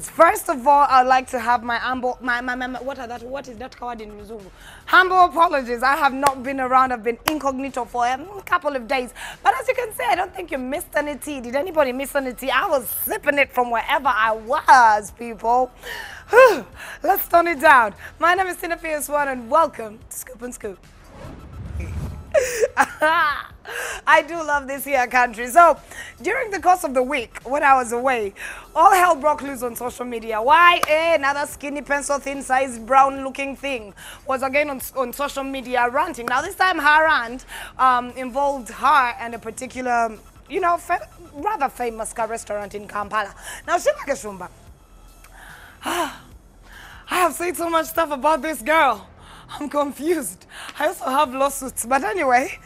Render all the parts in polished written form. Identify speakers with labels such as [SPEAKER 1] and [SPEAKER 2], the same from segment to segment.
[SPEAKER 1] First of all, I'd like to have my humble, what is that called in Mzungu? Humble apologies. I have not been around. I've been incognito for a couple of days. But as you can see, I don't think you missed any tea. Did anybody miss any tea? I was sipping it from wherever I was, people. Let's tone it down. My name is Tina Fierce One, and welcome to Scoop and Scoop. I do love this here country. So, during the course of the week, when I was away, all hell broke loose on social media. Why? Another skinny, pencil thin-sized, brown-looking thing was again on social media ranting. Now, this time her rant involved her and a particular, you know, rather famous restaurant in Kampala. Now, Sheila Gashumba, I have said so much stuff about this girl. I'm confused. I also have lawsuits. But anyway,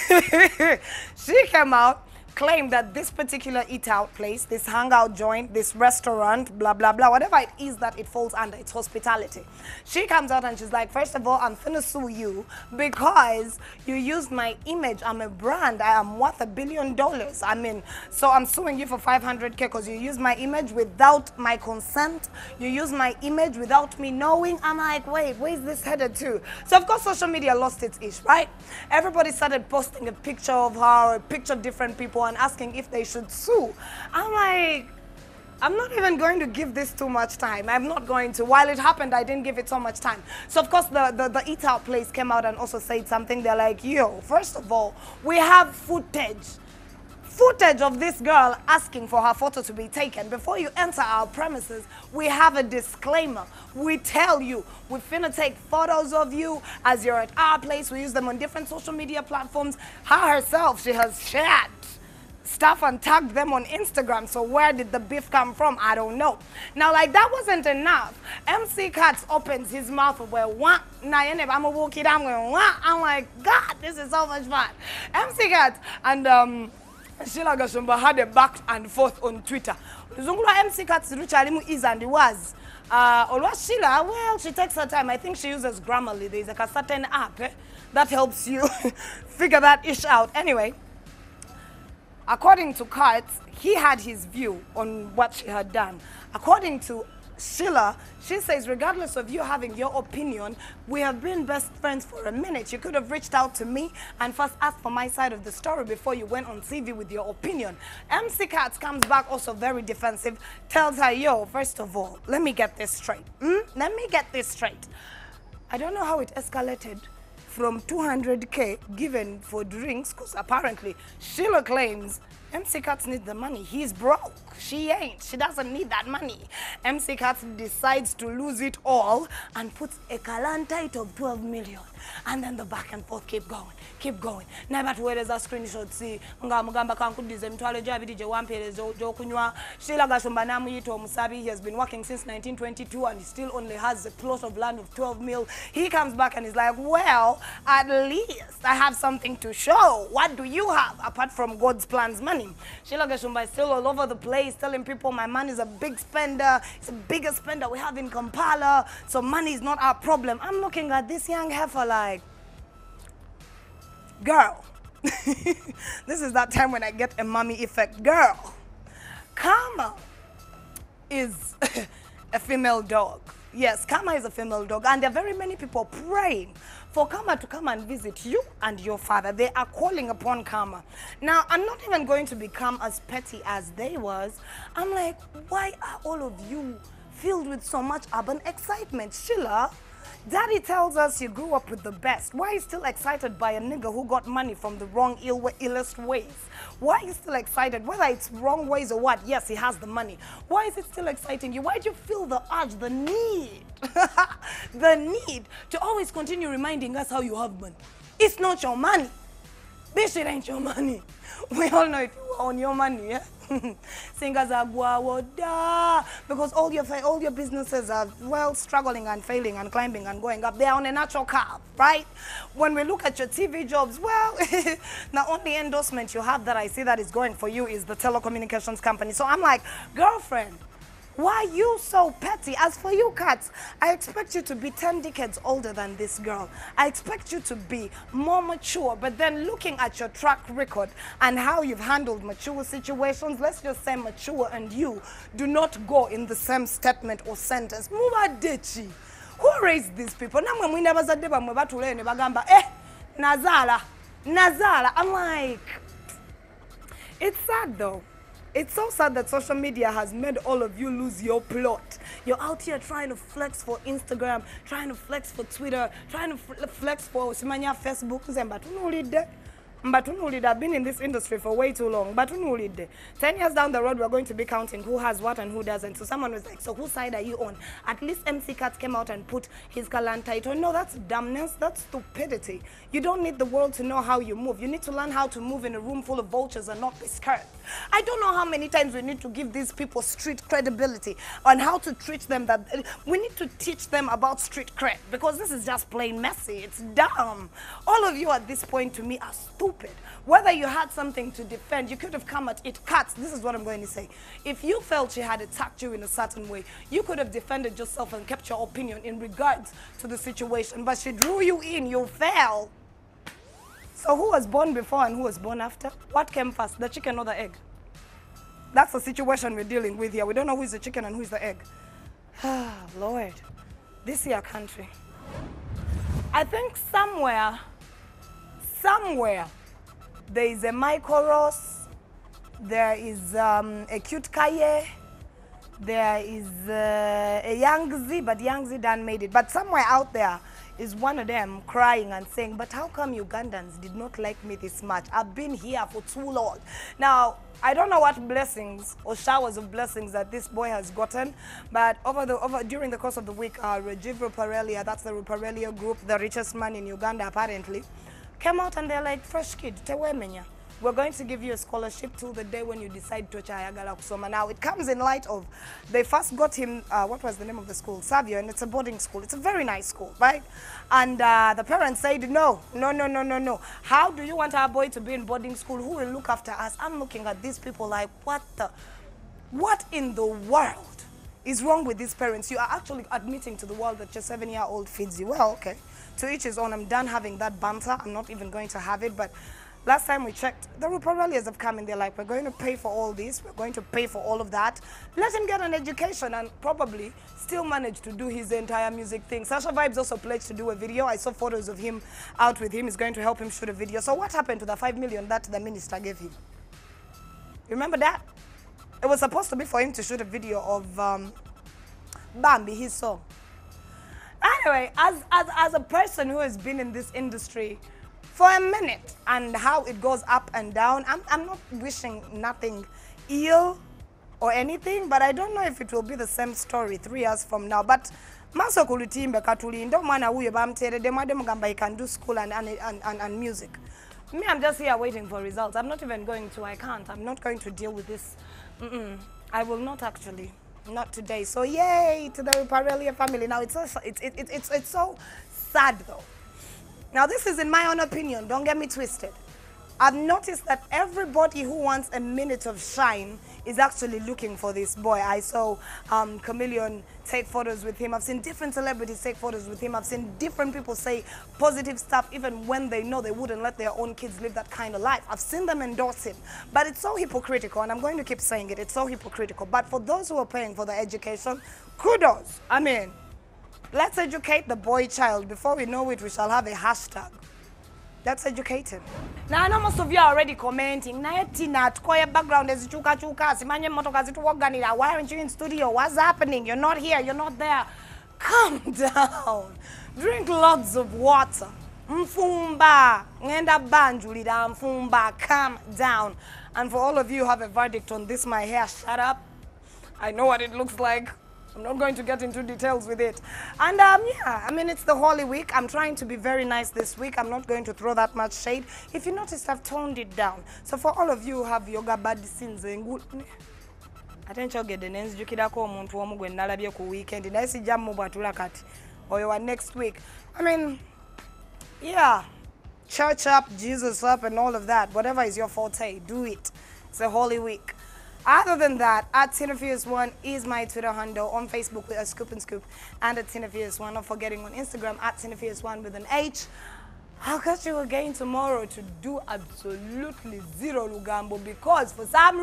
[SPEAKER 1] she came out, claimed that this particular eat-out place, this hangout joint, this restaurant, blah, blah, blah, whatever it is that it falls under, it's hospitality. She comes out and she's like, first of all, I'm finna sue you because you used my image. I'm a brand. I am worth $1 billion. I mean, so I'm suing you for 500K because you used my image without my consent. You used my image without me knowing. I'm like, wait, where's this headed to? So, of course, social media lost its ish, right? Everybody started posting a picture of her, a picture of different people, and asking if they should sue. I'm like, I'm not even going to give this too much time. I'm not going to. While it happened, I didn't give it so much time. So, of course, the eat-out place came out and also said something. They're like, yo, first of all, we have footage of this girl asking for her photo to be taken. Before you enter our premises, we have a disclaimer. We tell you, we're finna take photos of you as you're at our place. We use them on different social media platforms. Her herself, she has shared stuff and tagged them on Instagram. So where did the beef come from? I don't know. Now, like, that wasn't enough. MC Katz opens his mouth where I'm gonna walk it, I'm like, God, this is so much fun. MC Katz and Sheila Gashumba had a back and forth on Twitter. Zungula MC Katz Ruchalimu is and was. Always Sheila, well, she takes her time. I think she uses Grammarly. There's like a certain app that helps you figure that ish out. Anyway, according to Katz, he had his view on what she had done. According to Sheila, she says, regardless of you having your opinion, we have been best friends for a minute. You could have reached out to me and first asked for my side of the story before you went on TV with your opinion. MC Katz comes back also very defensive, tells her, yo, first of all, let me get this straight. Let me get this straight. I don't know how it escalated from 200K given for drinks, because apparently Sheila claims MC Katz needs the money. He's broke. She ain't. She doesn't need that money. MC Katz decides to lose it all and puts a calantite of 12 million. And then the back and forth keep going. Keep going. Never to where there's a screenshot. See, Mugamba kankudize mtwale javi DJ wampere jokunywa. Sheila Gashumba namuyito Musabi. He has been working since 1922 and he still only has a plot of land of 12 mil. He comes back and is like, well, at least I have something to show. What do you have apart from God's plans money? Sheila Gashumba is still all over the place telling people my man is a big spender. It's the biggest spender we have in Kampala. So money is not our problem. I'm looking at this young heifer like, girl, this is that time when I get a mommy effect. Girl, Karma is a female dog. Yes, Karma is a female dog, and there are very many people praying for Karma to come and visit you and your father. They are calling upon Karma. Now, I'm not even going to become as petty as they was. I'm like, why are all of you filled with so much urban excitement? Sheila, Daddy tells us you grew up with the best. Why are you still excited by a nigga who got money from the wrong, illest ways? Why are you still excited? Whether it's wrong ways or what, yes, he has the money. Why is it still exciting you? Why do you feel the urge, the need, the need to always continue reminding us how you have money? It's not your money. This shit ain't your money. We all know if you own your money, yeah? Singers are guawoda, because all your businesses are, well, struggling and failing and climbing and going up. They're on a natural curve, right? When we look at your TV jobs, well, the only endorsement you have that I see that is going for you is the telecommunications company. So I'm like, girlfriend, Why are you so petty? As for you cats, I expect you to be 10 decades older than this girl. I expect you to be more mature, but then looking at your track record and how you've handled mature situations, let's just say mature and you do not go in the same statement or sentence. Mubadechi. Who raised these people? Namwe mwina bazadde bamwe batule ne bagamba, Nazala. I'm like, it's sad though. It's so sad that social media has made all of you lose your plot. You're out here trying to flex for Instagram, trying to flex for Twitter, trying to flex for Simanya Facebook. I've been in this industry for way too long. 10 years down the road, we're going to be counting who has what and who doesn't. So someone was like, so whose side are you on? At least MC Kat came out and put his Kalan title. No, that's dumbness. That's stupidity. You don't need the world to know how you move. You need to learn how to move in a room full of vultures and not be scared. I don't know how many times we need to give these people street credibility on how to treat them. That we need to teach them about street cred, because this is just plain messy. It's dumb. All of you at this point to me are stupid. Whether you had something to defend, you could have come at it. Cats, this is what I'm going to say. If you felt she had attacked you in a certain way, you could have defended yourself and kept your opinion in regards to the situation. But she drew you in, you fell. So who was born before and who was born after? What came first, the chicken or the egg? That's the situation we're dealing with here. We don't know who is the chicken and who is the egg. Ah, Lord, this is our country. I think somewhere, there is a Michael Ross, there is a cute Kaye, there is a Young Z, but Young Z done made it. But somewhere out there is one of them crying and saying, but how come Ugandans did not like me this much? I've been here for too long. Now, I don't know what blessings or showers of blessings that this boy has gotten, but during the course of the week, Rajiv Ruparelia, that's the Ruparelia group, the richest man in Uganda apparently, came out and they're like, fresh kid, tewemenya. We're going to give you a scholarship till the day when you decide to Chayagala Kusoma. Now, it comes in light of, they first got him, what was the name of the school? Savio, and it's a boarding school. It's a very nice school, right? And the parents said, no. How do you want our boy to be in boarding school? Who will look after us? I'm looking at these people like, what in the world is wrong with these parents? You are actually admitting to the world that your 7-year-old feeds you. Well, okay. To each his own. I'm done having that banter. I'm not even going to have it, but last time we checked, the Ruparelias have come in. They're like, we're going to pay for all this. We're going to pay for all of that. Let him get an education and probably still manage to do his entire music thing. Sasha Vibes also pledged to do a video. I saw photos of him out with him. He's going to help him shoot a video. So what happened to the 5 million that the minister gave him? You remember that? It was supposed to be for him to shoot a video of Bambi, his song. Anyway, as a person who has been in this industry for a minute and how it goes up and down, I'm not wishing nothing ill or anything, but I don't know if it will be the same story 3 years from now. But maso kulutimbe katulindo mwana huyo bamterede mwade mugamba he can do school and music. Me, I'm just here waiting for results. I'm not even going to, I'm not going to deal with this. I will not actually. Not today. So yay to the Ruparelia family. Now it's so sad though. Now this is in my own opinion, don't get me twisted. I've noticed that everybody who wants a minute of shine is actually looking for this boy. I saw Chameleon take photos with him. I've seen different celebrities take photos with him. I've seen different people say positive stuff even when they know they wouldn't let their own kids live that kind of life. I've seen them endorse him. But it's so hypocritical, and I'm going to keep saying it. It's so hypocritical. But for those who are paying for the education, kudos. I mean, let's educate the boy child. Before we know it, we shall have a hashtag. Let's educate him. Now I know most of you are already commenting. Why aren't you in studio? What's happening? You're not here. You're not there. Calm down. Drink lots of water. Mfumba. Ngenda banjulida mfumba. Calm down. And for all of you who have a verdict on this, my hair, shut up. I know what it looks like. I'm not going to get into details with it. And yeah, I mean, it's the Holy Week. I'm trying to be very nice this week. I'm not going to throw that much shade. If you noticed, I've toned it down. So for all of you who have yoga bad sins, attention get the names jukidako omuntu omu gwe nalabye ku weekend. Naisi jamu bwatula kati. Or next week. I mean, yeah. Church up, Jesus up, and all of that. Whatever is your forte, do it. It's a Holy Week. Other than that, at TinaFierce1 is my Twitter handle. On Facebook with a Scoop and Scoop, and at TinaFierce1. Not forgetting on Instagram at TinaFierce1 with an H. I'll catch you again tomorrow to do absolutely zero Lugambo, because for some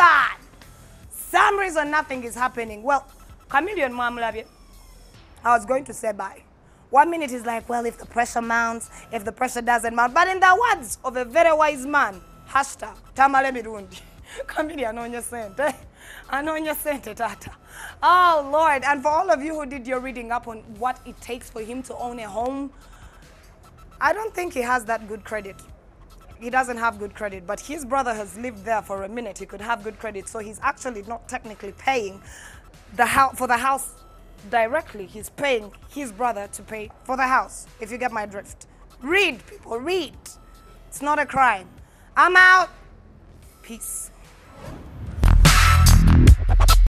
[SPEAKER 1] reason nothing is happening. Well, Chameleon Mamulabi, I was going to say bye. 1 minute is like, well, if the pressure mounts, if the pressure doesn't mount. But in the words of a very wise man, hashtag, tamale mirundi. Chameleon on your center. And on your center, tata. Oh, Lord. And for all of you who did your reading up on what it takes for him to own a home, I don't think he has that good credit. He doesn't have good credit, but his brother has lived there for a minute. He could have good credit, so he's actually not technically paying for the house directly. He's paying his brother to pay for the house, if you get my drift. Read, people, read. It's not a crime. I'm out. Peace.